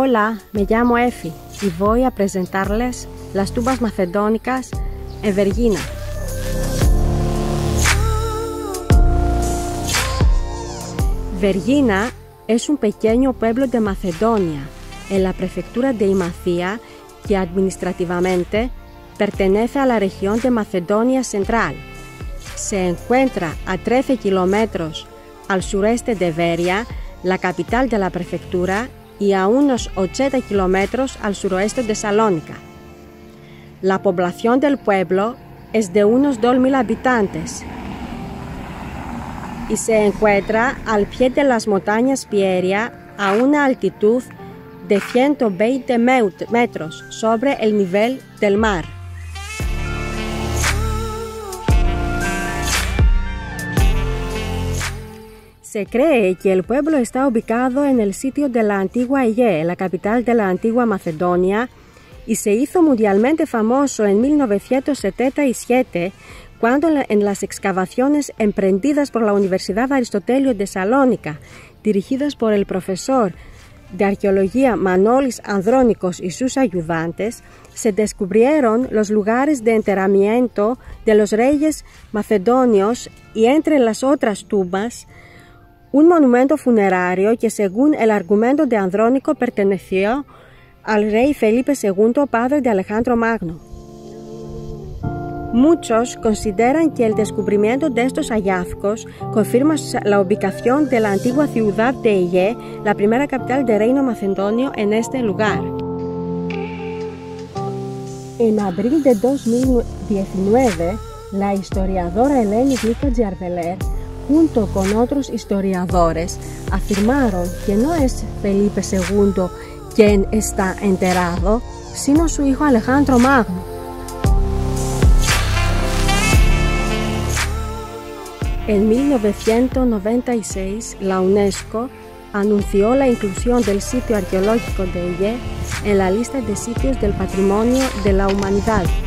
Hola, me llamo Efi y voy a presentarles las tubas macedónicas en Vergina. Vergina es un pequeño pueblo de Macedonia, en la prefectura de Imathia, que administrativamente pertenece a la región de Macedonia Central. Se encuentra a 13 kilómetros al sureste de Veria, la capital de la prefectura, y a unos 80 kilómetros al suroeste de Salónica. La población del pueblo es de unos 2.000 habitantes y se encuentra al pie de las montañas Pieria a una altitud de 120 metros sobre el nivel del mar. Se cree que el pueblo está ubicado en el sitio de la antigua Aige, la capital de la antigua Macedonia, y se hizo mundialmente famoso en 1977, cuando en las excavaciones emprendidas por la Universidad Aristotelio de Salónica, dirigidas por el profesor de arqueología Manolis Andrónicos y sus ayudantes, se descubrieron los lugares de enterramiento de los reyes macedonios y, entre las otras tumbas, un monumento funerario que, según el argumento de Andrónico, perteneció al rey Felipe II, padre de Alejandro Magno. Muchos consideran que el descubrimiento de estos hallazgos confirma la ubicación de la antigua ciudad de Aige, la primera capital del reino macedonio, en este lugar. En abril de 2019, la historiadora Eleni Glika-Giardeler, junto con otros historiadores, afirmaron que no es Felipe II quien está enterrado, sino su hijo Alejandro Magno. En 1996, la UNESCO anunció la inclusión del sitio arqueológico de Aige en la lista de sitios del Patrimonio de la Humanidad.